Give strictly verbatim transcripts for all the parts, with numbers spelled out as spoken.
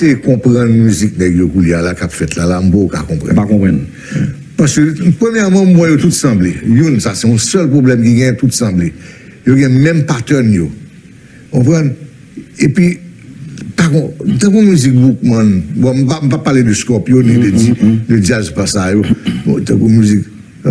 essayer de comprendre la musique de la là, qu'a fait là, là, je ne comprends pas. Pas comprendre. Parce que, premièrement, moi, ils tout semblé. Ça, c'est mon seul problème qui gagne, tout semblé. Ils ont même pattern, yo. On voit. Et puis, par contre, dans la musique, Bookman, bon, je ne vais pas parler de Scorpio ni de, de jazz, pas ça, yo. Bon, dans la musique.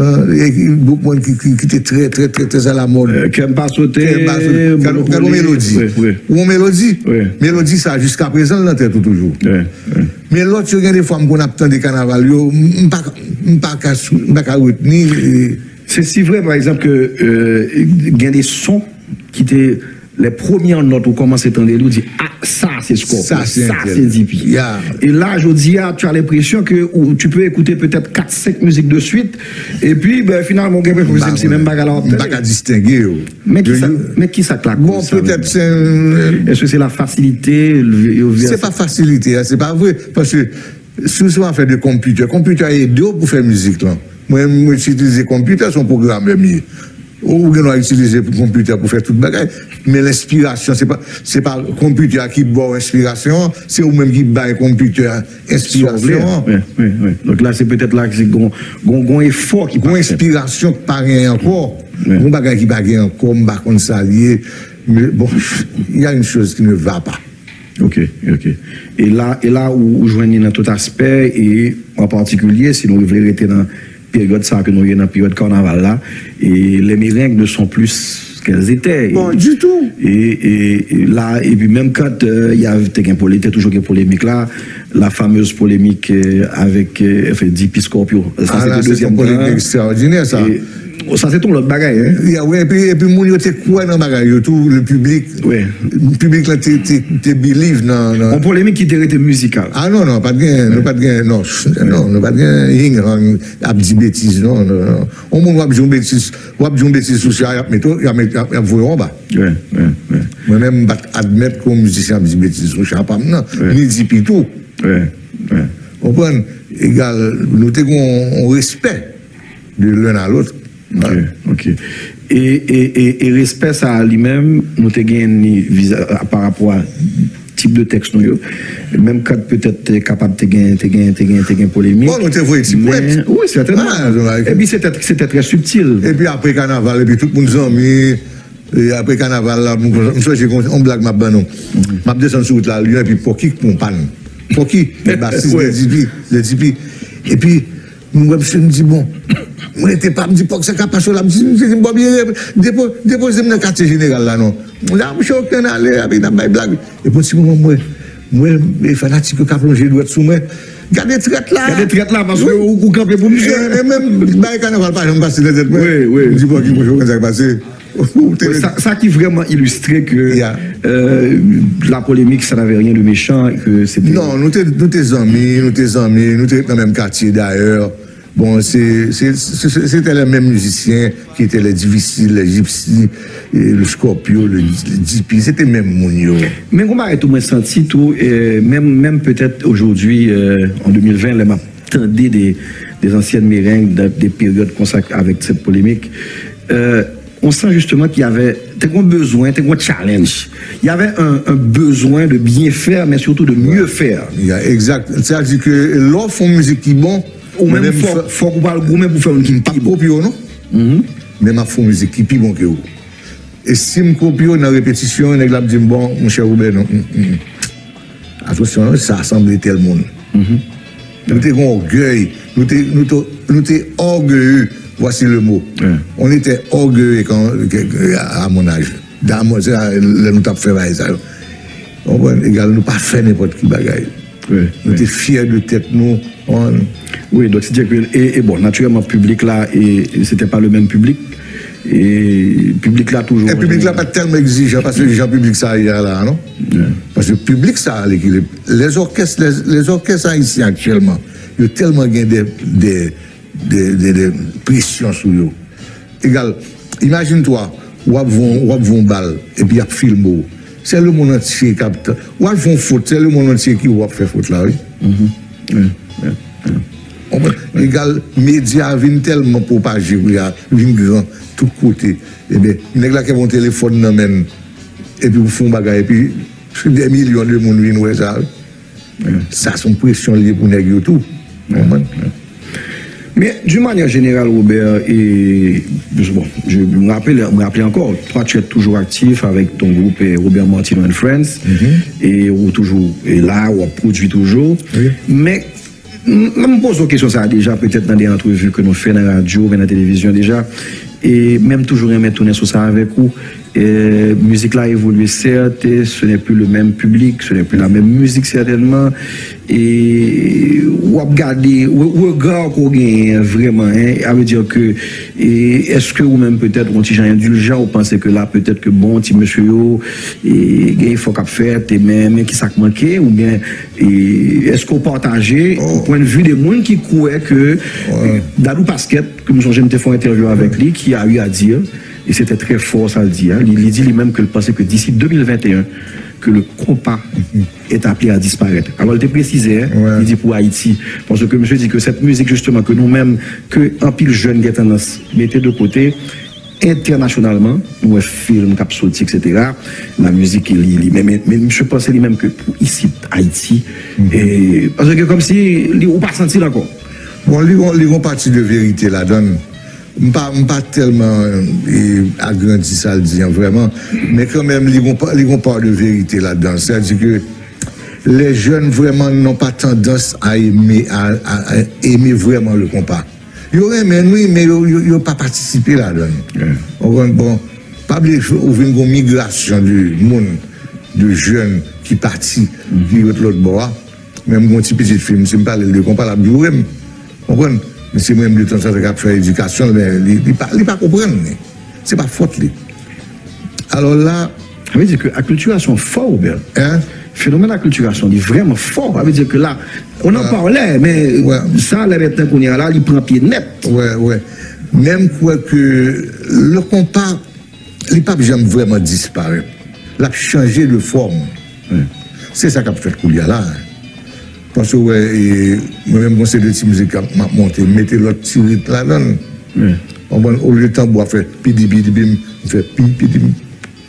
Euh, beaucoup de qui, qui était très, très, très, très à la mode. Euh, qui n'aime pas sauter. Quand on mélodie. Ou on mélodie. Mélodie, ça, jusqu'à présent, dans tête toujours. Mais l'autre, il y a des fois qu'on a des carnavals, je ne peux pas retenir. C'est si vrai, par exemple, que il y a des sons qui étaient les premières notes où commence à entendre, on dit ah ça c'est Scorpio, ça c'est Dipi. Yeah. Et là je dis ah, tu as l'impression que ou, tu peux écouter peut-être quatre cinq musiques de suite et puis ben finalement bah, c'est même pas galant. Pas distinguer. Mais qui ça mais qui ça claque? Bon peut-être c'est est-ce que c'est la facilité? C'est pas facilité, c'est pas vrai parce que souvent on fait de computer, computer est deux pour faire musique là. Moi moi j'utilise computer son programme mieux. Ou on a utilisé le computer pour faire tout le bagage. Mais l'inspiration, c'est pas, c'est pas le computer qui boit l'inspiration, c'est vous-même qui bat le computer inspiration. Oui, oui, oui. Donc là, c'est peut-être là que c'est un effort qui passe. Une inspiration qui paraît encore. Un bagage qui paraît encore, on va s'allier. Mais bon, il y a une chose qui ne va pas. Ok, ok. Et là, et là où, où je joignez dans tout aspect, et en particulier, si nous voulons rester dans période ça que nous sommes dans la période carnaval là et les meringues ne sont plus qu'elles étaient bon et, du tout et, et, et là et puis même quand euh, il y a polémique toujours une polémique là la fameuse polémique euh, avec euh, enfin, Dipi Scorpio ça ah, c'était deuxième polémique extraordinaire ça et, ça c'est tout l'autre bagaille hein yeah, ouais, et puis et puis moun yo te quoi dans bagaille tout le public ouais le public là te te believe dans dans une polémique qui était musicale ah non non pas de gain ouais. pas de gain non non non pas de gain hing a dit bêtise non non on moun va dire bêtise va dire bêtise social mais tout il y a il y a voyer en bas ouais ouais moi même admettre comme musicien dit bêtise social pas non ni dit tout ouais ouais on prend égal nous te un respect de l'un à l'autre. Ok, ok. Et, et, et, et respect ça à lui-même, nous avons gagné par rapport à type de texte, nous, même quand peut-être capable de gagner, de gagner, de gagner, de gagner polémique. Bon, nous avons vu mais oui, certainement. Ah, et puis c'était très subtil. Et puis après carnaval, et puis tout le monde amis. Et après carnaval, là, j'ai on blague ma banon. Je descends sur la Lyon, et puis pour qui qu'on panne? Pour qui? Les bassistes, les Dipi, les Dipi. Et puis, moi, je me dis, bon, moi, je n'étais pas, je me dis, pas que c'est capable de là, je me dis, bon, bien, déposez-moi dans le quartier général, là, non. Là, je suis aucun aller, avec des blagues. Et puis, moi, moi, moi, les fanatiques qui ont plongé le doigt sous moi, gardez traite là. Gardez traite là, parce que vous campez pour monsieur. Et même, le carnaval, pas, je me passe dans tête. Oui, oui. Je dis, bon, qui peut ça passer. Ça, ça qui vraiment illustrait que yeah. euh, la polémique, ça n'avait rien de méchant. Que non, nous sommes amis, nous sommes amis, nous sommes dans le même quartier d'ailleurs. Bon, c'était les mêmes musiciens qui étaient les difficiles, les gypsies, le Scorpio, le, le Dipi, c'était même Mounio. Mais comment est-ce que senti tout, et même, même peut-être aujourd'hui, euh, en deux mille vingt, les m'attendait des, des anciennes meringues, des périodes consacrées avec cette polémique. Euh, on sent justement qu'il y avait un besoin, un challenge. Il y avait un, un besoin de bien faire, mais surtout de mieux ouais. faire. Yeah, exact. C'est-à-dire que l'offre de musique qui est bon, ou même il faut qu'on parle gourmet pour faire une qui est bon. Non? Mm-hmm. Mais ma fond musique qui est bon que vous. Et si je copie dans la répétition, je me dis, bon, mon cher Robert, non. Mm-hmm. Attention, ça a assemblé tel monde. Mm-hmm. Nous sommes orgueil, nous sommes orgueilleux. Voici le mot. Ouais. On était orgueilleux quand, à mon âge. Dans mon âge, nous avons fait ça. On ne nous pas fait n'importe qui bagaille. Oui, nous étions oui. fiers de tête, nous. On... Oui, donc c'est-à-dire que, et, et bon, naturellement, le public là, et, et c'était pas le même public. Et le public là, toujours. Le public là, pas tellement exigeant, parce que les gens publics, ça y est là, non? Ouais. Parce que le public, ça a l'équilibre. Les orchestres, les, les orchestres haïtiens actuellement, ils ont tellement gagné des. des Des, des, des pressions sur eux. Égal, imagine-toi, ou vont balle, et puis il y a film. C'est le monde entier qui a fait. Ou vont faute, c'est le monde entier qui va faire faute là, oui. Mm-hmm. Oui, oui, oui. Égal, médias viennent tellement propagés, viennent grand, tout côté. Et bien, les gens qui ont un téléphone, et puis ils font bagarre, et puis des millions de monde viennent voir ça. Mm. Ça, c'est une pression liée pour négocier tout. Mm. Mm. Mais d'une manière générale, Robert, et bon, je me rappelle, me rappelle encore, toi tu es toujours actif avec ton groupe Robert Martino and Friends, mm-hmm. et ou toujours et là, ou produit toujours. Oui. Mais je me pose une question, ça déjà, peut-être dans des entrevues que nous faisons dans la radio, dans la télévision déjà, et même toujours aimer tourner sur ça avec vous. La musique là a évolué, certes, ce n'est plus le même public, ce n'est plus la même musique certainement. Et ou regarder, ou regard qu'on gagne vraiment, hein, ça veut dire que est-ce que ou même peut-être on petit indulgent ou pensez que là peut-être que bon petit monsieur yo et il faut qu'à faire et même qui ça manqué ou bien est-ce qu'on partageait au point de vue des gens qui croyaient que ouais. Dadou Pasquette que nous avons fait une interview avec lui qui a eu à dire et c'était très fort ça le dit, hein, il, il dit lui-même qu'il pensait que d'ici deux mille vingt et un que le compas mm-hmm. est appelé à disparaître. Alors, il te précisait, hein, ouais. il dit pour Haïti, parce que monsieur dit que cette musique, justement, que nous-mêmes, que un pile jeune qui a tendance mettez de côté, internationalement, nous film, cap sorti, et cetera. La musique, il, il, mais, mais, mais je pense lui-même que pour ici, Haïti, mm-hmm. et, parce que comme si, il n'a pas senti encore. Bon, ils vont partie de vérité là-dedans. Je ne pas, pas tellement euh, agrandi ça le dit, vraiment, mais quand même, ils vont part de vérité là-dedans. C'est-à-dire que les jeunes vraiment n'ont pas tendance à aimer, à, à, à aimer vraiment le compas. Ils auraient aimé, oui, mais ils n'ont pas participé là-dedans. Yeah. Bon, pas oublier qu'il y a une migration du monde, de jeunes qui partent, mm-hmm. qui sont de l'autre bord. Même mon petit petit film, si je parle de compas, vous comprenez? Mais c'est même de temps en temps qu'il a fait l'éducation, mais il ne peut pas comprendre. Ce n'est pas faute. Alors là. Ça veut dire que la culturation fort, Robert. Hein? Le phénomène de la culturation est vraiment fort. Ça veut dire que là, on en ouais. parlait, mais ouais. ça, là, maintenant qu'on est là, il prend pied net. Oui, oui. Même quoi que le compas, il n'a pas jamais vraiment disparu. Il a changé de forme. Ouais. C'est ça qu'a fait Koulia là. Parce que, ouais, moi-même, mon c'est de petite musique m'a monté, mettez l'autre petit rythme là-dedans. Au lieu de tambour, on fait pidi pidi bim, on fait pim pidi pim,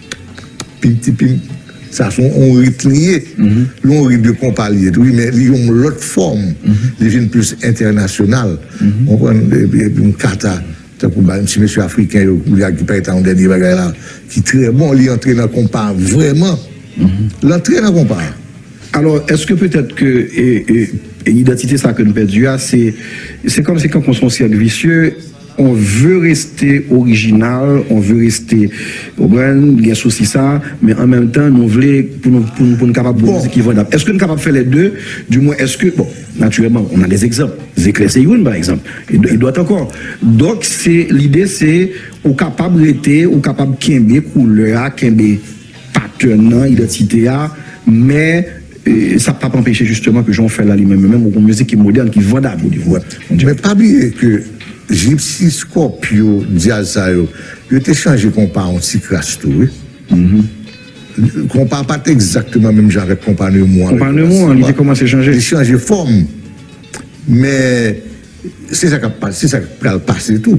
pim pim pim. Ça, c'est un rythme lié. L'on rythme de compagnie, oui, mais ils ont l'autre forme, ils viennent plus international. On prend une carte, pour un petit monsieur africain qui peut être en dernier bagage là, qui est très bon, il entre dans le compas, vraiment. L'entrée dans le compas. Alors, est-ce que peut-être que l'identité, ça que nous perdons, c'est comme si quand on est cercle vicieux, on veut rester original, on veut rester, il y a souci ça, mais en même temps, nous voulons pour nous, pour nous, pour nous capables de bon. Qui vendable. Est-ce que nous sommes capables de faire les deux? Du moins, est-ce que, bon, naturellement, on a des exemples. Zéclair Seyoun, par exemple. Il, il doit encore. Donc, c'est, l'idée, c'est, ou capable de rester, ou capable de kembe couleur, kembe pattern, identité, mais, et ça ne peut pas empêcher justement que j'en fais là lui-même, même une musique qui est moderne, qui est vendable. Ouais. Mais pas oublier que Gypsy, Scorpio, Diazayo, ils ont changé compas en petit crash tout. Mm-hmm. Compas pas exactement même genre avec Compas Némois. Compas Némois, il a commencé à changer. Il a changé de forme. Mais c'est ça qui c'est ça qui va passer tout.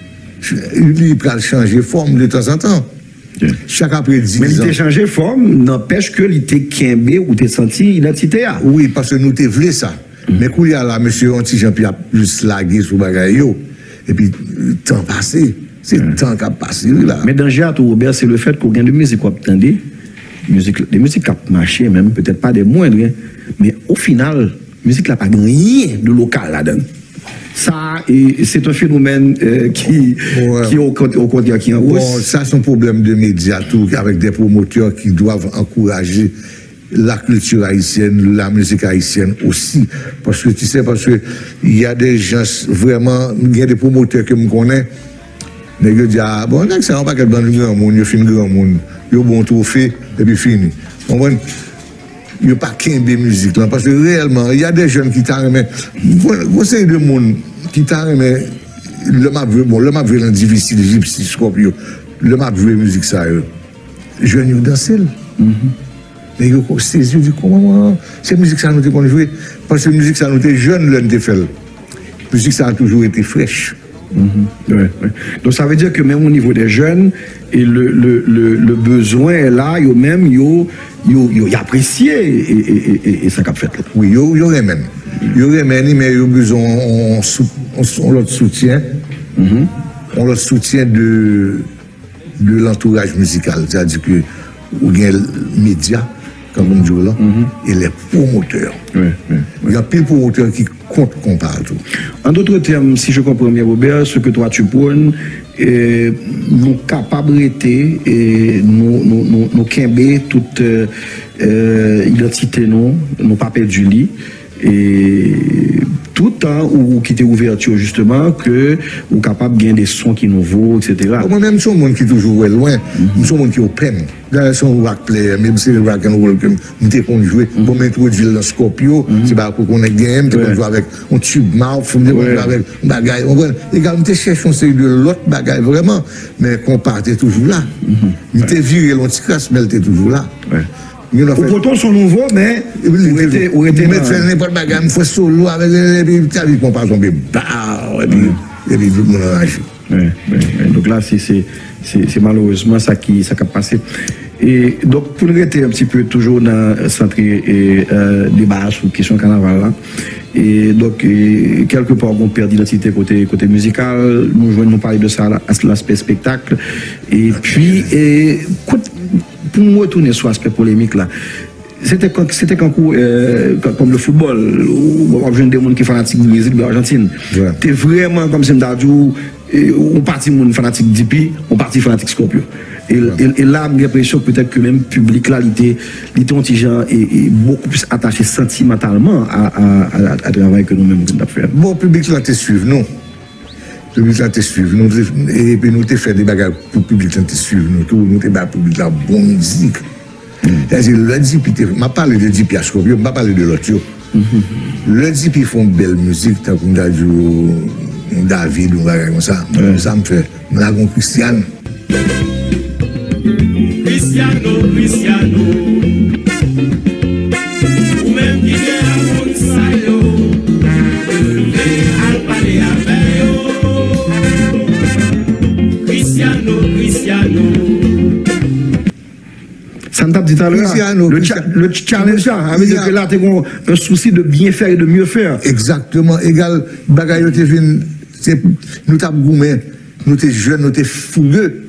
Il va changer de forme de temps en temps. Yeah. Chaque après dix ans. Mais il t'a changé de forme, n'empêche que il t'a quimbé ou t'a senti identité. Oui, parce que nous t'ai voulu ça. Mm-hmm. Mais quand il y a là, monsieur Anti Jean-Pierre a plus lagué sur Bagayo, et puis le temps passé, c'est le mm-hmm. temps qui a passé là. Mais dans le tout, Robert, c'est le fait qu'on gagne de musique qu'on attendait, musique, des musiques qui ont marché, même peut-être pas des moindres, mais au final, la musique n'a pas rien de local là-dedans. Ça, c'est un phénomène euh, qui, ouais. qui est au contraire qui est en hausse. Bon, ça, c'est un problème de médias, tout, avec des promoteurs qui doivent encourager la culture haïtienne, la musique haïtienne aussi. Parce que tu sais, parce que il y a des gens, vraiment, il y a des promoteurs que je connais, mais ils disent, ah, bon, c'est un paquet de grand monde, ils font grand monde, ils ont bon trophée, et puis fini. Il n'y a pas qu'un de musique là, parce que réellement, il y a des jeunes qui t'ont remis, vous savez, de monde qui t'ont remis, le map veut, bon, le map veut difficile, Gypsy, Scorpio, le map veut musique ça, les jeunes, ils dansent. Mais ils ont saisi, ils disent, comment, cette musique ça nous a joué, parce que la musique ça nous a jeune, l'un des fait. La musique ça a toujours été fraîche. Mm-hmm. Ouais, ouais. Donc ça veut dire que même au niveau des jeunes, et le, le, le, le besoin est là, ils même ils ils apprécié et, et, et, et ça qu'a fait. Oui, ils auraient même. Ils auraient même, mais ils ont besoin on, on, on leur soutien. Mm-hmm. On leur soutien de, de l'entourage musical. C'est-à-dire que vous avez les médias, comme on dit là, mm-hmm. et les promoteurs. Oui, oui, oui. Il y a plein de promoteurs qui comptent qu'on parle tout. En d'autres termes, si je comprends bien, Robert, ce que toi tu prônes, eh, nous capables d'être et nous nous nous nous quimber toute euh, euh, identité non, nous pas perdu du lit. Et tout le temps où qui était ouverture justement que vous capable de gagner des sons qui nouveaux, et cetera. Moi-même, je suis un monde qui est toujours loin. Je suis un monde qui est open. Dans son rock player, même si le rock and roll que nous avons joué, pour m'introduire dans Scorpio, c'est pas pour qu'on ait game, on joue avec un tube mouth, on joue avec un bagaille. Et quand on cherche un série de l'autre bagaille vraiment, mais qu'on partait toujours là. Il était viré l'anticrasse, mais il était toujours là. Au pourtant sont nouveaux, mais on était on était faire n'importe bagarre, il faut solo avec les puis ça vite qu'on passe tomber bah et puis et puis tout le monde arrache. Donc là c'est c'est c'est malheureusement ça qui ça qui a passé. Et donc pour rester un petit peu toujours dans le centre et euh, débat sur question carnaval là. Et donc et, quelque part on perd d'identité côté côté musical, nous joignons parler de ça l'aspect spectacle et puis et pour nous retourner sur l'aspect polémique là, c'était quand c'était quand euh, comme le football ou on des gens qui fanatiques du Brésil, de l'Argentine. T'es vraiment comme c'est dit on parti monde fanatique d'I P, on parti fanatique Scorpio. Et, ouais. et, et là, j'ai l'impression peut-être que même le public là, il était, il était est, est beaucoup plus attaché sentimentalement à, à, à, à travail que nous-mêmes nous avons fait. Bon, le public là, te suivre, non. Le public là, te suivre. Nous, et puis nous, te fait des bagages pour le public là, te suivre. Nous, nous, te fait le public là, bonne musique. C'est-à-dire, le D P, je ne parle de D P à Scorpio, je ne parle de l'autre. Le D P font belle musique, tant qu'on a dit David, ou comme ça. Ça me fait, nous avons Christiane. Cristiano, Cristiano, ou même qui est à Gonzalo, al parler avec Cristiano, Cristiano. Ça ne t'a dit tout à l'heure, le, cha le challenge, ça veut dire que là, tu as un souci de bien faire et de mieux faire. Exactement, égal, bagaille, nous t'avons gourmé, nous t'es jeunes, nous t'es fougueux.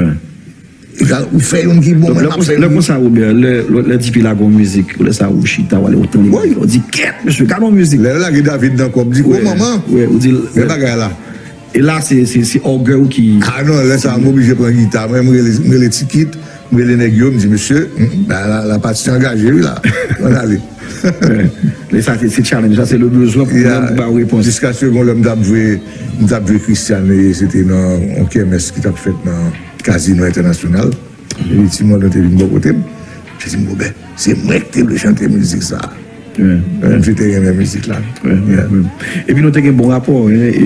Ou fait un qui bon, le comme ça, Robert, le type il a une musique, le ça ou chita, ou aller autant, on dit qu'est monsieur, garde musique. Là, là, David dans comme dit, oh maman, oui, on dit, le bagage là. Et là, c'est orgueil qui. Ah non, là, ça m'a obligé de prendre une guitare, même les tickets, les négos, me dit, monsieur, la partie est engagée, là, on allait. Mais ça, c'est challenge, ça, c'est le besoin pour nous pas réponse. Jusqu'à ce qu'on l'a joué, nous avons joué Christian, et c'était dans un kermesse qui t'a fait dans Casino International. Et puis, moi, j'étais venu beaucoup de temps. J'ai dit, ben, c'est moi qui t'ai chanté la musique, ça. J'étais dans la musique là. Et puis, nous avons un bon rapport.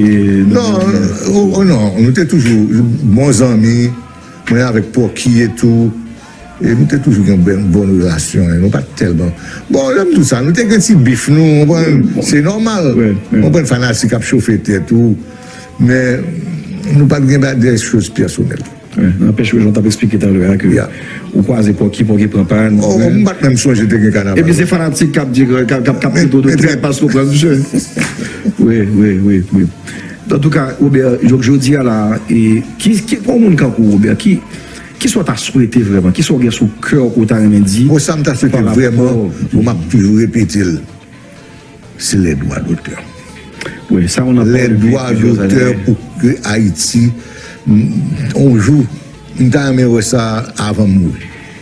Non, non, nous étions toujours bons amis, avec Porky et tout. Et nous avons toujours une bonne, bonne relation, nous pas tellement. Bon, j'aime tout ça, nous avons un petit bif, nous, c'est normal. On prend un fanatique qui a chauffé tête, tout. Mais nous pas des choses personnelles. N'empêche que j'en t'avais expliqué tout à l'heure que ou quoi c'est pour qui pour qui prend pas. Oh, on bat même soit j'étais un carnaval. Et puis c'est fanatique qui a dit qui a capté tout de très pas sur place jeu. Oui, oui, oui, oui. En tout cas, Robert, je dis à la et qui qui pour monde quand Robert qui qui soit t'a souhaité vraiment, qui soit sur cœur qu'on t'a dit. Moi ça me t'a souhaité vraiment, on m'a toujours répété c'est les droits d'auteur. Oui, ça on a les droits d'auteur pour que Haïti on joue, nous avons ça avant de mourir.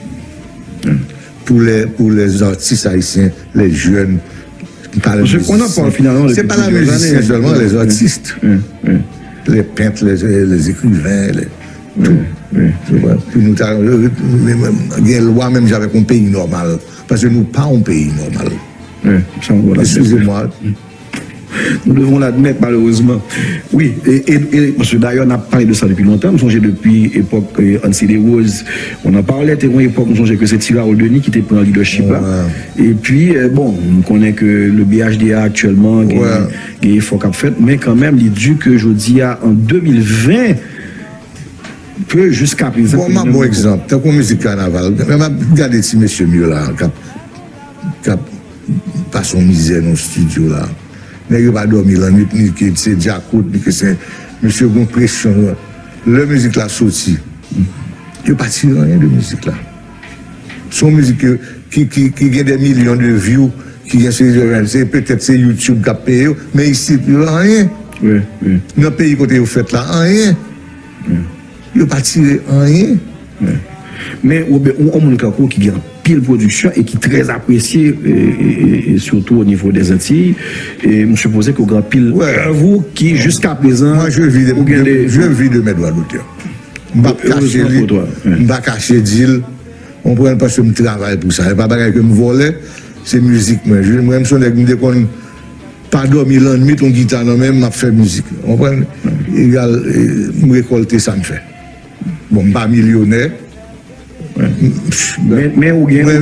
Pour les, pour les artistes haïtiens, les jeunes, on en parle finalement. C'est pas la musique seulement, les artistes. Oui, oui. Les peintres, les, les écrivains, les, oui, tout. Oui, oui. Puis nous avons une loi même j'avais un pays normal. Parce que nous pas un pays normal. Oui, excusez-moi. nous devons l'admettre malheureusement. Oui, et, et, et parce que d'ailleurs on a parlé de ça depuis longtemps, nous songeons depuis l'époque euh, Ansi des Roses, on en parlait, c'était une époque, nous songeons que c'est Tira Denis qui était pour le leadership là. Ouais. Et puis, euh, bon, on connaît que le B H D A actuellement, il y a effort qu'a fait, mais quand même, il dit que je dis en deux mille vingt, que jusqu'à présent. Bon, un bon exemple, tant qu'on musique carnaval, regardez si monsieur mieux là, qui a pas son misère dans le studio là. Il n'a pas dormi la nuit, ni que c'est Jacob, ni que c'est monsieur Gon pression. La musique là sorti. Il n'y a pas tiré rien de musique là. Son musique qui, qui, qui gagne des millions de views, qui gagne c'est peut-être c'est YouTube qui a payé, mais ici, il n'y a rien. Oui, oui. Dans le pays côté vous faites là, rien. Oui. Il n'y a pas tiré rien. Oui. Mais on a un qui gagne pile production et qui est très apprécié, et, et, et surtout au niveau des Antilles. Et je suppose qu'il y a pile ouais. vous qui, jusqu'à présent. Moi, je vis de, de, des... je vis de mes droits d'auteur. Je ne vais pas cacher deal. On prend parce que je travaille pour ça. Ce n'est pas parce que je me vole, c'est musique. Moi, je me suis dit que je pas dormi la nuit, on guitare, même, je fais musique. On prend, égal, me récolter, ça me fait. Bon, je ne suis pas millionnaire. Ouais. Mais, mais ou bien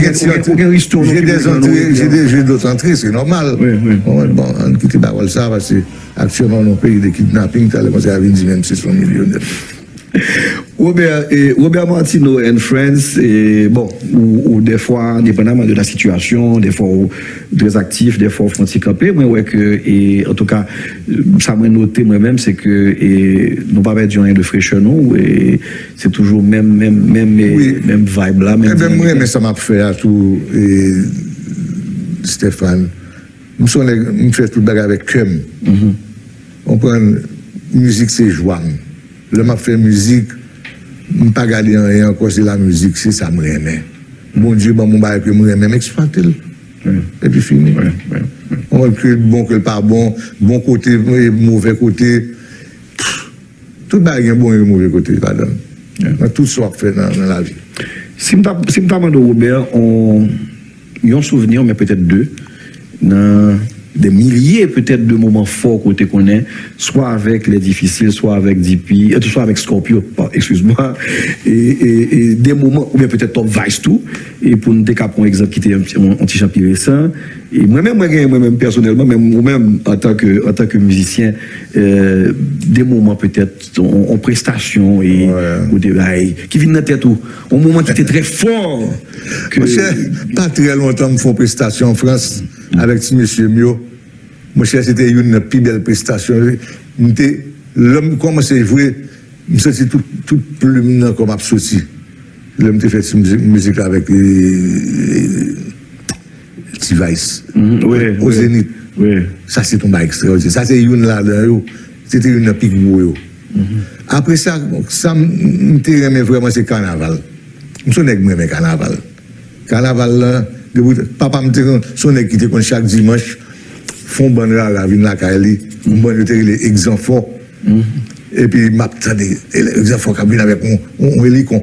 j'ai d'autres entrées, c'est normal. Oui, oui. Bon, bon, on quitte pas ça parce que actuellement, dans le pays de kidnapping, tu as commencé à venir même c'est son millionnaire. Robert, et Robert Martino and Friends, et bon, ou, ou des fois, dépendamment de la situation, des fois ou, très actifs, des fois fronticampés, mais ouais que, et en tout cas, ça m'a noté moi-même, c'est que, et nous pas perdu rien de fraîcheur, nous, et c'est toujours même, même, même, oui. même vibe là, même. Eh ben, moi, mais ça m'a fait à tout, et Stéphane, nous sommes, nous faisons tout le bagage avec Kem. Mm -hmm. On prend, musique, c'est joie. Le m'a fait musique, je ne pas garder rien encore, c'est la musique, c'est ça, je m'aime. Mon Dieu, bon, mon bail, je m'aime, exploiter. Et puis fini. Ouais, ouais, ouais. On va que le bon, que le pas bon, bon côté, mauvais côté. Pff, tout le bail est bon et mauvais côté, là-dedans. Ouais. Tout ça fait dans, dans la vie. Si je me demande, Robert, on y a un souvenir, mais peut-être deux, dans des milliers peut-être de moments forts côté qu'on est, soit avec les difficiles, soit avec D P, soit avec Scorpio, excuse-moi, et, et, et des moments, ou bien peut-être Top Vice tout, et pour nous décaper un exemple qui était un petit champion récent, et moi-même, moi-même personnellement, même moi-même en tant que, en tant que musicien, euh, des moments peut-être en, en prestation et ouais. ou des bails qui viennent dans la tête ou un moment qui était très fort. Que... Moi, pas très longtemps, me font prestation en France mm. avec ce monsieur Mio. Moi, c'était une plus belle prestation. L'homme commence à jouer, je me sentais tout, tout plume comme absolu. L'homme a fait cette musique, musique avec T-Vice. Mm, oui, au oui, Zénith. Oui. Ça, c'est un bail extraordinaire. Ça, c'est une là-dedans. C'était une pique beau. Mm-hmm. Après ça, ça me vraiment, c'est carnaval. Je suis un peu carnaval. Carnaval, là, papa me dit, son équipe qui était chaque dimanche, font bon là, la ville la Kaili, on bon les exemples. Et puis, m'attendais, les exemples qui viennent avec on hélicon.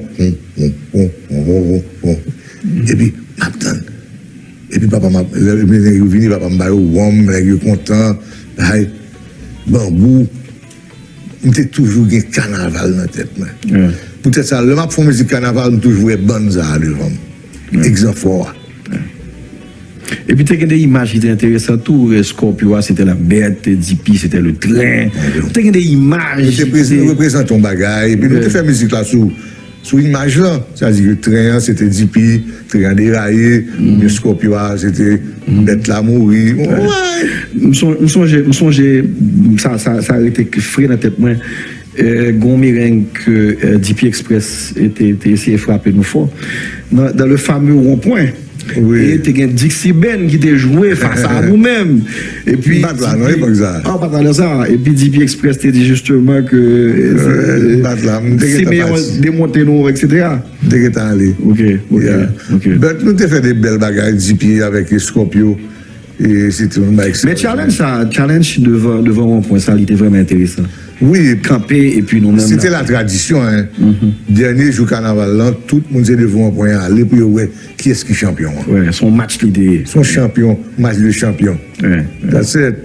Et puis, m'attendais. Et puis, papa m'a venu, papa m'a dit, wom, il est content, bambou. J'étais toujours un carnaval dans la tête. Yeah. Peut-être ça, le map font musique carnaval, je toujours bonza devant. Yeah. Exemple fort. Yeah. Et puis, tu as des images qui étaient intéressantes. Tout Scorpio, c'était la bête, D P, c'était le train. Tu as des images. Nous représentons bagaille. Et puis, nous avons fait musique là sous. Sous l'image là, c'est-à-dire que le train, c'était D P, train déraillé, mm. le Scorpio, c'était mm. bête la mourir. Ouais. Je songe, ça, ça, ça a été frais dans la tête. Moi, euh, Gon Merengue que euh, D P Express était, était essayé de frapper nous fort. Dans, dans le fameux rond-point. Oui. Et tu as Dixie Ben qui t'a joué face à nous-mêmes. Et puis. Batla, non, pas ça. Ah, pas ça. Et puis D P Express t'a dit justement que. Batla, c'est meilleur démonter nous, et cetera. Dès que t'es allé. Ok, ok. ok. Nous t'ai fait des belles bagailles D P avec Scorpio. Et c'était un bail. Mais challenge, ça, challenge devant, devant un point, ça, il était vraiment intéressant. Oui. Camper et puis nous-mêmes. C'était la tradition, hein. Mm-hmm. Dernier jour carnaval, là, tout le monde est devant un point aller pour voir qui est-ce qui est champion. Ouais, son match l'idée. Son champion, match de champion. Ouais. That's it.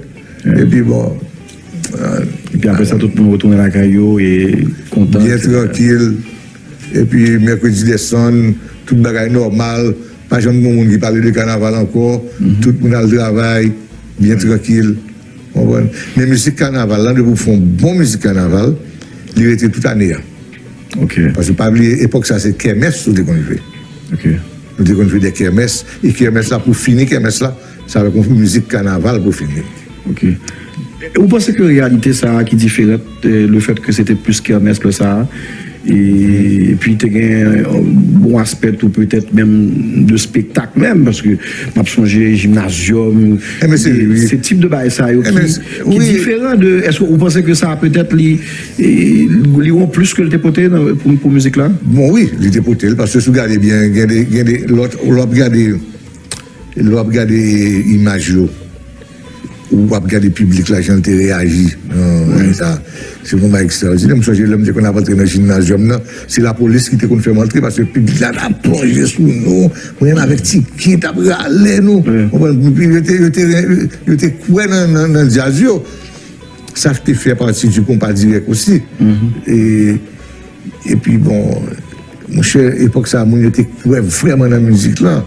Et puis bon. Euh, et puis après ça, tout le monde retourne à la caillou et content. Bien tranquille. Et puis mercredi descend, tout le bagage normal. Pas jamais de monde qui parle de carnaval encore. Mm-hmm. Tout le monde a le travail, bien mm-hmm. tranquille. Mais musique carnaval, là, de vous font bon musique carnaval, il était toute année. Ok. Parce que pas oublier, l'époque, ça c'est kermesse, tout qu'on fait. Ok. Nous avons fait des kermesses. Et kermesse là, pour finir, kermesse là, ça va être une musique carnaval pour finir. Ok. Vous pensez que la réalité, ça qui est différente, le fait que c'était plus kermesse que ça, et, et puis tu as un bon aspect ou peut-être même de spectacle même, parce que m'a songé gymnasium, eh c'est oui. ce type de bail ça qui, eh qui oui. est différent de. Est-ce que vous pensez que ça a peut-être li, li, li plus que le dépoté pour pour musique là? Bon oui, le dépoté parce que si vous regardez bien, l'autre regardez l'autre regardez image ou vous regardez le public, la gente réagit. Non, ça, c'est vraiment extraordinaire. Je me souviens, l'homme qu'on a rentré dans le gymnasium, c'est la police qui t'a fait rentrer parce que le public là a plongé sous nous. On est avec ticket, t'as râlé nous. Il était quoi dans le jazz. Ça fait faire partie du compas direct aussi. Et et puis bon, mon cher, époque ça, on était vraiment dans la musique là.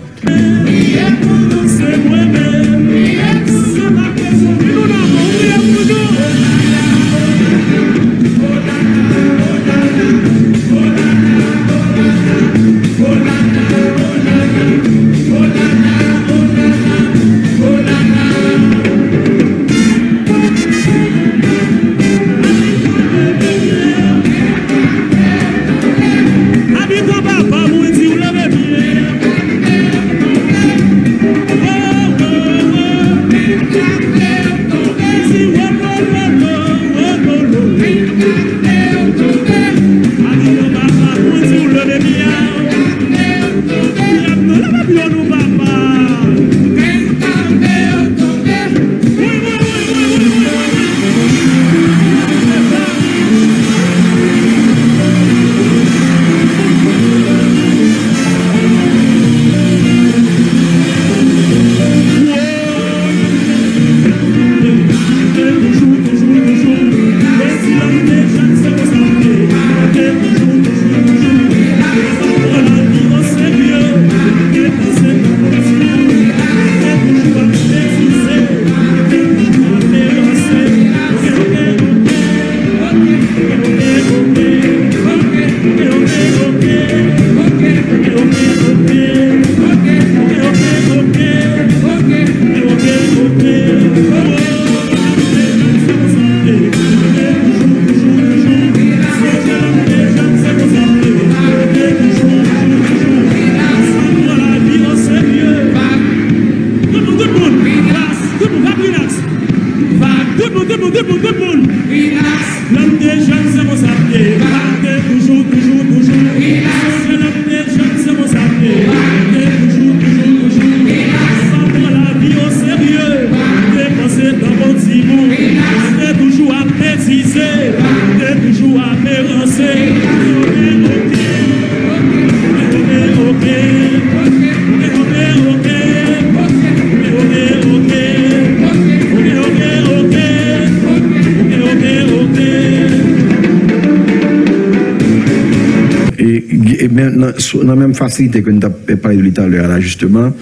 Dans la même facilité que nous avons parlé de l'État là, justement.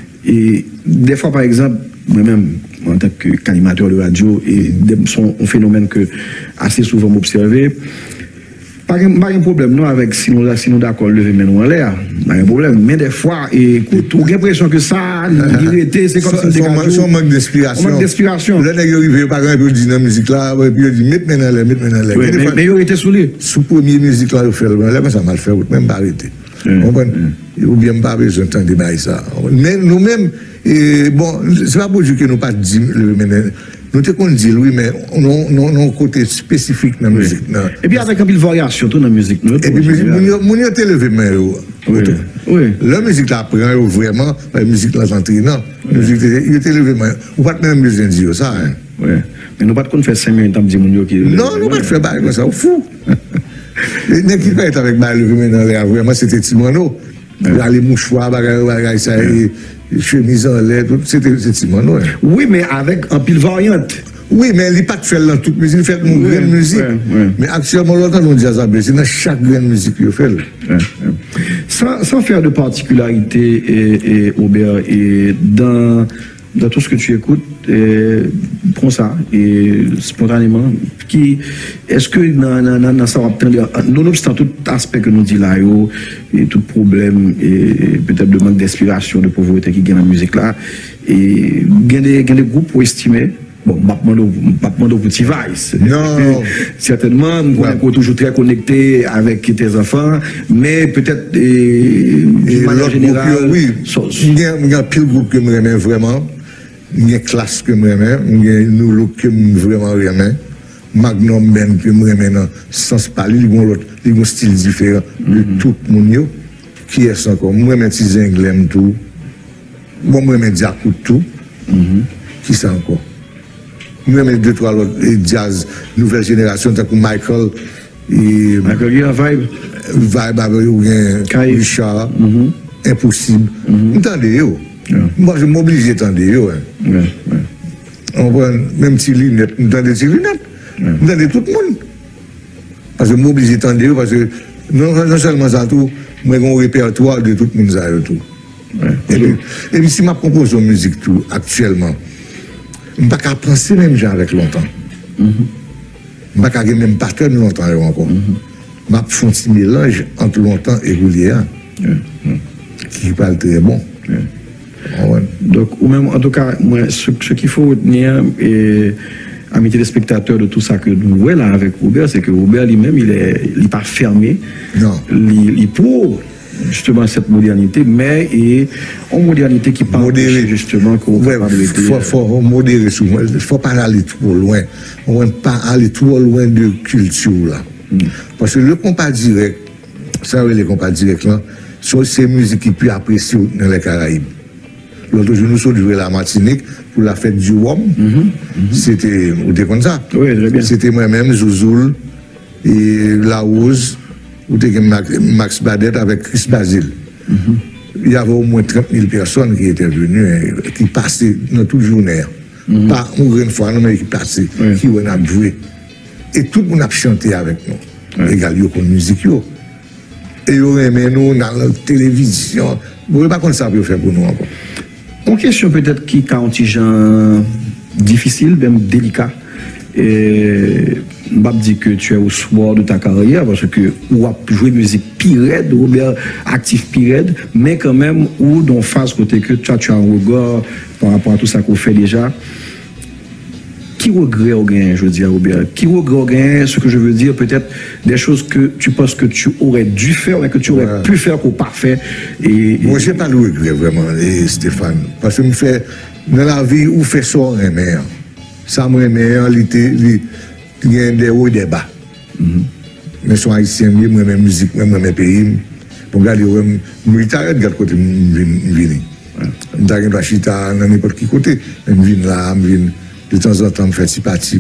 Et des fois, par exemple, moi-même, en tant qu'animateur de radio, et c'est un phénomène que assez souvent m'observer. Pas de problème, non, avec si nous si nous d'accord lever mais nous en l'air, pas de problème. Mais des fois, écoute, on a l'impression que ça, l'irrité, c'est comme si c'était un manque d'inspiration. manque d'inspiration. Là, il arrive par exemple, il dit dans la musique là, et puis il dit, mettez maintenant là, mettez maintenant là. Mais il était sous lui. Sous première musique là, il fait là, mais ça m'a fait, même pas arrêter. Ou bien pas besoin d'entendre ça. Mais nous-mêmes, bon, c'est pas pour dire que nous pas dit nous te qu'on dit oui, mais on a un côté spécifique dans la musique. Et puis avec un peu de variation dans la musique. Et puis, mon y a été levé, mais oui. La musique là prend vraiment, la musique là s'entraînant. La musique, il était levé, mais on pas même besoin de dire ça. Oui. Mais nous pas qu'on fait cinq minutes, dire mon qui. Non, nous pas faire bail comme ça, fou. Les qui fait avec bail levé dans l'air, vraiment, c'était Timono. Les mouchoirs, bagaille, ça, chemise en l'air, c'était Timono. Oui, mais avec un pile variante. Oui, mais il n'est pas de faire dans toute musique, il fait une Oui, grande musique. ouais, ouais. Mais actuellement, l'autre, on dit ça, c'est dans chaque grande musique qu'il fait. Ouais, ouais. Sans, sans faire de particularité, et, et, Aubert, et dans, dans tout ce que tu écoutes, et, prends ça, et spontanément, qui, est-ce que dans, dans, dans ça, nonobstant tout aspect que nous dit là, yo, et tout problème, et peut-être de manque d'inspiration, de pauvreté qui gagne dans la musique là, et il y a des groupes pour estimer. Bon, je ne pour petit vice. Non. Certainement, on Ouais. est toujours très connecté avec tes enfants, mais peut-être, et, Et d'une manière l'autre générale, groupe, oui, so- il y a il y a un pile groupe que je m'aimais vraiment, il y a classe que je m'aimais, il y a nous look que je vraiment aimais, Magnum Ben que je m'aimais dans sens parler, il y a l'autre, il y a un style différent de tout le monde, yo. Qui est ça encore? Moi, je m'aimais Zinglem tout, moi, je m'aimais Diakou tout, qui ça encore? Moi, je deux, trois autres et jazz, nouvelle génération, tant que Michael et Michael, il y a un vibe. Vibe avec ou bien Kai. Richard, impossible. Entendez, yo. Moi, je m'oblige d'entendre, yo. hein. Ouais, ouais. On prend même si lunettes, entendez si lunettes. Entendez tout le monde. Parce que je m'oblige d'entendre, yo, parce que non, non seulement ça, tout, moi, j'ai un répertoire de tout le monde, ça, yo, tout. Et puis, et puis, si je compose une musique, tout, actuellement, je ne peux pas penser même gens avec longtemps. Je ne peux pas même partenaire longtemps yo, encore. Je fais un petit mélange entre longtemps et Goulier, qui parle très bon. Ah ouais. Donc, ou même, en tout cas, moi, ce, ce qu'il faut retenir, et amis téléspectateurs, de tout ça que nous voyons là avec Robert, c'est que Robert lui-même, il n'est il est pas fermé. Non. Il, il pour justement cette modernité, mais et une modernité qui parle Modéré. justement qu'on Ouais, va il faut, faut modérer souvent. Il ne faut pas aller trop loin. On ne peut pas aller trop loin de culture là. Parce que le compas direct, ça veut les compas directs là, sont ces musiques qui peuvent apprécier dans les Caraïbes. L'autre jour, nous sommes joués à la Martinique pour la fête du Wom. C'était, ou t'es comme ça? Oui, très bien. C'était moi-même, Zouzoul, et La Rose, ou t'es comme Max, Max Badet avec Chris Basile. Il y avait au moins trente mille personnes qui étaient venues, hein, qui passaient dans toute journée. Pas une fois, non, mais qui passaient, Oui. qui ont joué. Et tout le monde a chanté avec nous. Égal, il y a une musique. Yo. Et ils ont aimé nous dans la télévision. Vous ne pouvez pas comme ça pour faire pour nous encore. Une question peut-être qui est un petit genre difficile, même délicat. Et je ne dis que tu es au soir de ta carrière parce que ou a joué musique pire, ou bien actif pire, mais quand même ou dans phase côté que tu as, tu as un regard par rapport à tout ça qu'on fait déjà. Qui regrette au gain, je veux dire, Robert? Qui regrette au gain, ce que je veux dire, peut-être des choses que tu penses que tu aurais dû faire, mais que tu aurais Ouais. pu faire qu'on pas fait. Et, Moi, je n'ai pas le regret vraiment, et Stéphane. Parce que me fait, dans la vie, où fait ça, on aimait. Ça, me aimait, il y a des hauts et des bas. Mais je suis haïtien, moi, j'aime la musique, moi, j'aime le pays. Pour regarder, je suis arrêté de côté, je viens. Je suis pas chita dans n'importe quel côté. Je viens là, je viens de temps en temps, je fais petit parti.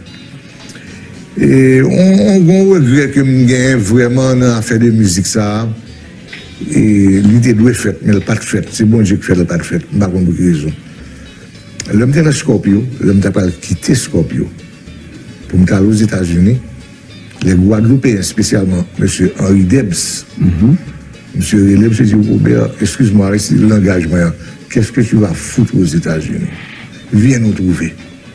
Et on, on, on regrette que je gagne vraiment dans l'affaire de musique, ça. Et l'idée doit être faite, mais elle n'est pas faite. C'est bon Dieu qui fait, elle n'est pas faite. Je ne sais pas pour quelle raison. L'homme était dans Scorpio, l'homme n'a pas quitté Scorpio pour me aller aux États-Unis. Les Guadeloupéens, spécialement, M. Henri Debs, M. Relais, M. dit, Robert, excuse-moi, c'est l'engagement. Qu'est-ce que tu vas foutre aux États-Unis? Viens nous trouver.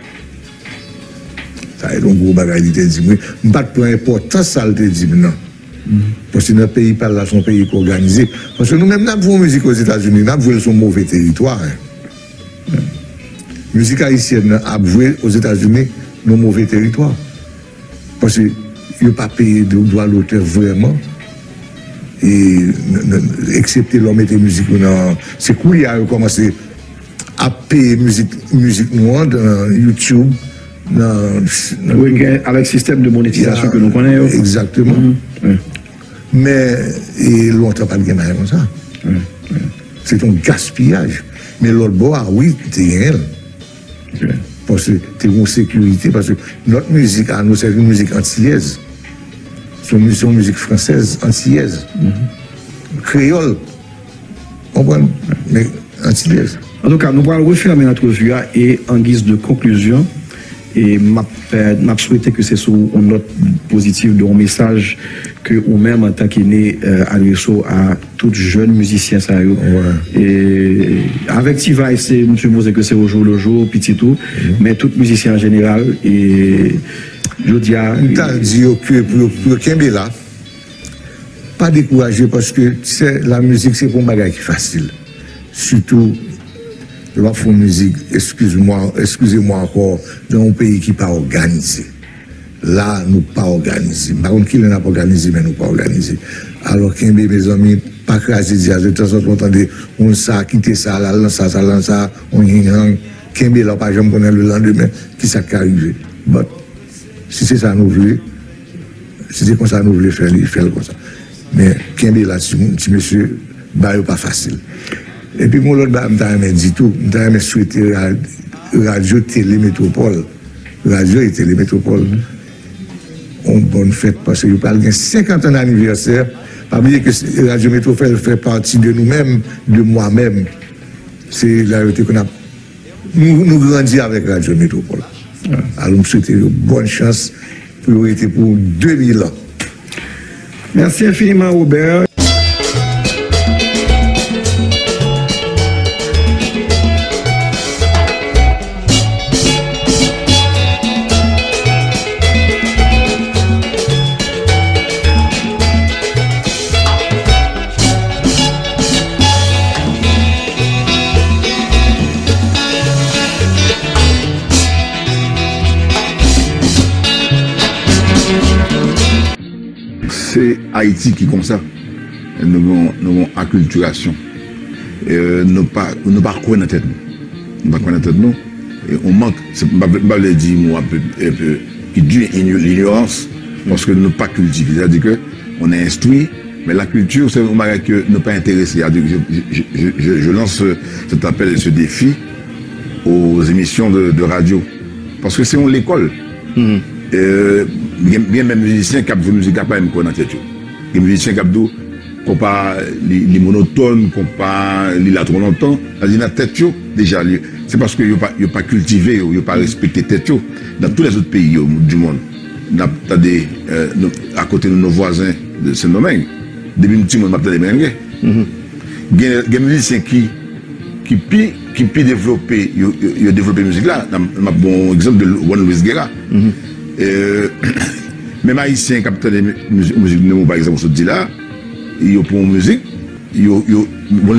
Ça a été un gros bagage, il t'a dit, mais je ne pas de importance, ça, il t'a dit, non. Parce que notre pays parle là, son pays organisé. Parce que nous-mêmes, nous avons musique aux États-Unis, nous avons son mauvais territoire. Hein. Musique haïtienne a joué aux États-Unis nos mauvais territoires. Parce qu'il n'y a pas payé de droit d'auteur vraiment. Et excepté l'homme et musique, c'est cool, il a commencé à payer musique, musique noire dans YouTube. Dans, dans, oui, avec le système de monétisation que nous connaissons. Exactement. Mm-hmm. Oui. Mais et longtemps pas de gain comme ça. Oui. Oui. C'est un gaspillage. Mais l'autre bois, oui, c'est réel. Oui. Parce que c'est une sécurité. Parce que notre musique à nous, c'est une musique antillaise. C'est une, une musique française antillaise. Mm-hmm. Créole. On prend, mais antillaise. En tout cas, nous allons refermer notre vue et en guise de conclusion, Et m'a m'a souhaité que c'est sur une note positive de un message que ou même en tant qu'aîné euh, à l'U S O à tous jeunes musiciens ça ouais. Et avec Tiva c'est monsieur Mose que c'est au jour le jour petit tout mm-hmm. Mais tout musicien en général et je dis à t'as dit que pour pour Kembe là pas décourager parce que c'est la musique c'est pour un bagage qui est facile surtout la font musique, excuse-moi, excusez-moi encore, dans un pays qui n'est pas organisé. Là, nous pas organisé. Par contre, qui n'a pas organisé, mais nous pas organisé. Alors, Kembe, mes amis, pas craser dire, de temps en temps, entendez, on ça, quitter ça, là, lance ça, ça, lance ça, on y est, Kembe, là, pas jamais connaître le lendemain, qui ça qui arrive. But, si c'est ça nous voulons, si c'est comme ça nous voulons faire, il fait comme ça. Mais Kembe, là, si monsieur, bah, pas facile. Et puis, mon autre, je me dit tout, je me souhaité Radio Télé Métropole. Radio et Télé Métropole. On bonne fête parce que je parle de cinquante ans d'anniversaire. Pas oublier que Radio Métropole fait partie de nous-mêmes, de moi-même. C'est la réalité qu'on a. Nous, nous grandissons avec Radio Métropole. Ouais. Alors, je me souhaite une bonne chance pour être pour deux mille ans. Merci infiniment, Robert. C'est Haïti qui comme ça. Nous avons une acculturation. Euh, nous pas nous pas connaître tête nous. Nous pas connaître tête nous. Et on manque, c'est pas le dire moi un peu, un peu qui dure l'ignorance parce que nous pas cultivé. C'est-à-dire que on est instruit, mais la culture c'est un bagage que nous pas intéressé. C'est-à-dire que je, je, je, je lance cet appel et ce défi aux émissions de, de radio parce que c'est on l'école. Mm-hmm. Euh, bien même musiciens qui ont fait musique à pas même connaître tête. Les musiciens qui ont qu'on pas les monotones, qu'on pas les la trop longtemps, c'est-à-dire la tête déjà c'est parce que yo pas yo pas cultivé, yo pas respecté tête dans tous les autres pays yo, du monde. T'as des euh, à côté de nos voisins de ce domaine, depuis petit monde m'appelle des merengues. Il y a musiciens qui qui pi qui pi développé yo yo développé musique là, un bon exemple de Juan Luis Guerra. Euh, même haïtien qui a des musique musique par exemple se dit là il pour musique il bon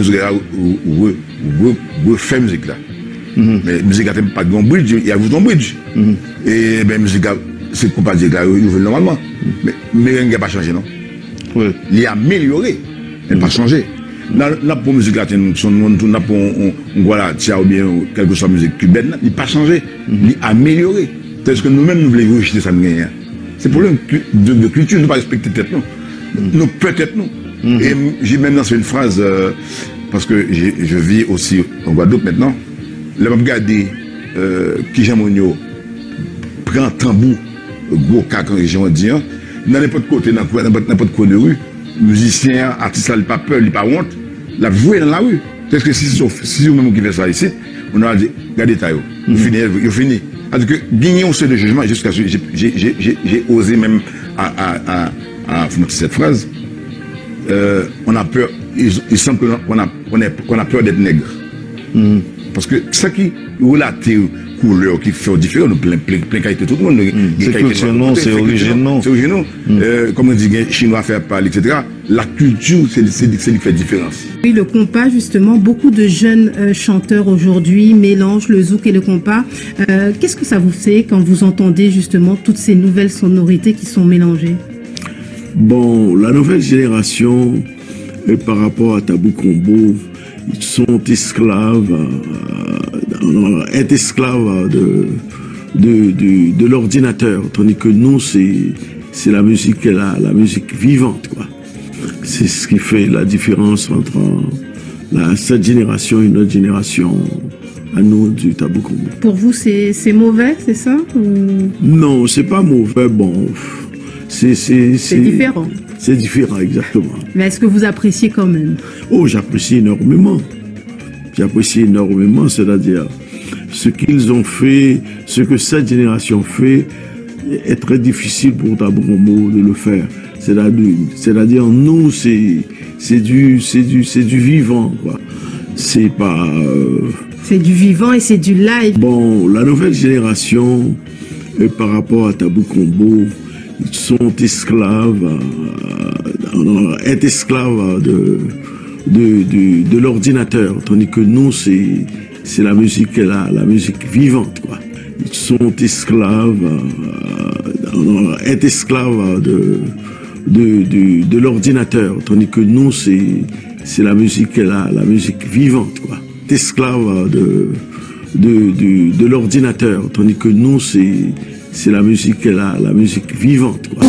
nous fait musique là mais musique a pas de bon bridge il y a un bridge et ben musique c'est qu'on pas dire là il veut normalement mais merengue n'a pas changé non il a amélioré il n'a pas changé là pour musique là on a pour on voilà tiens ou bien quelque chose musique cubaine il n'a pas changé il a amélioré. Parce que nous-mêmes, nous voulons rejeter ça. C'est pour le de, de culture, nous ne pas respecter tête, non. Mm. Nous, peut-être, non. Mm. Et j'ai même lancé une phrase, euh, parce que je vis aussi en Guadeloupe maintenant. Là, je regarde euh, qui Jamonio prend tambour, gros cac en région indien, dans n'importe côté, dans n'importe quoi de rue, musicien, artiste, il n'a pas peur, il n'a pas honte, la jouer dans la rue. Parce que si c'est vous-même qui fait ça ici, on a dit, regardez ça, il finit, il finit. C'est-à-dire que gagner un seul de jugement jusqu'à ce que j'ai osé même à, à, à, à cette phrase. Euh, on a peur, il, il semble qu'on a, qu'on a, qu'on a peur d'être nègre. Mm. Parce que ça qui relate couleur qui fait différent, nous plein plein plein qualité tout le monde. C'est culture non, c'est origine non. C'est origine non. Comme on dit, chinois faire parler, et cetera. La culture, c'est c'est ce qui fait différence. Oui, le compas justement, beaucoup de jeunes euh, chanteurs aujourd'hui mélangent le zouk et le compas. Euh, Qu'est-ce que ça vous fait quand vous entendez justement toutes ces nouvelles sonorités qui sont mélangées? Bon, la nouvelle génération, euh, par rapport à Tabou Combo, ils sont esclaves, euh, est esclaves de, de, de, de l'ordinateur, tandis que nous, c'est la musique, la, la musique vivante, quoi. C'est ce qui fait la différence entre la, cette génération et notre génération à nous du Tabou Combo. Pour vous, c'est mauvais, c'est ça ou... Non, c'est pas mauvais, bon, c'est différent. C'est différent, exactement. Mais est-ce que vous appréciez quand même? Oh, j'apprécie énormément. J'apprécie énormément, c'est-à-dire, ce qu'ils ont fait, ce que cette génération fait, est très difficile pour Tabou Combo de le faire. C'est-à-dire, nous, c'est du, c'est du, c'est du vivant, quoi. C'est pas... Euh... C'est du vivant et c'est du live. Bon, la nouvelle génération, euh, par rapport à Tabou Combo, ils sont esclaves, euh, est esclaves de, de, de, de l'ordinateur, tandis que nous, c'est c'est la musique, la, la musique vivante, quoi. Ils sont esclaves, euh, est esclaves de, de, de, de l'ordinateur, tandis que nous, c'est c'est la musique, la, la musique vivante, quoi. Esclaves de, de, de, de l'ordinateur, tandis que nous, c'est c'est la musique, la, la musique vivante, quoi.